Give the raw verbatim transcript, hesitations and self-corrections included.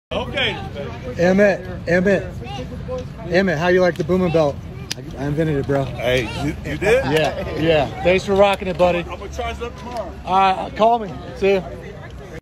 Okay. Emmitt, Emmitt, Emmitt, how you like the Boomin belt? I invented it, bro. Hey, you, you did? Yeah, yeah. Thanks for rocking it, buddy. I'm gonna charge it up tomorrow. All right, call me. See you.